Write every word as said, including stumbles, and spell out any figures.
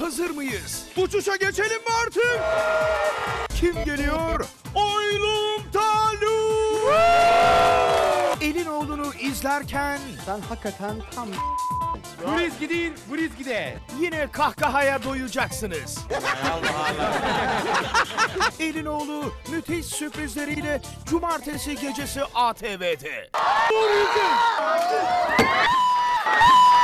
Hazır mıyız? Uçuşa geçelim mi artık? Kim geliyor? Oylum Talu! Elinoğlu'nu izlerken Sen hakikaten tam... Bu rizki değil, bu rizki de. yine kahkahaya doyacaksınız. Allah Allah. Elinoğlu müthiş sürprizleriyle cumartesi gecesi A T V'de.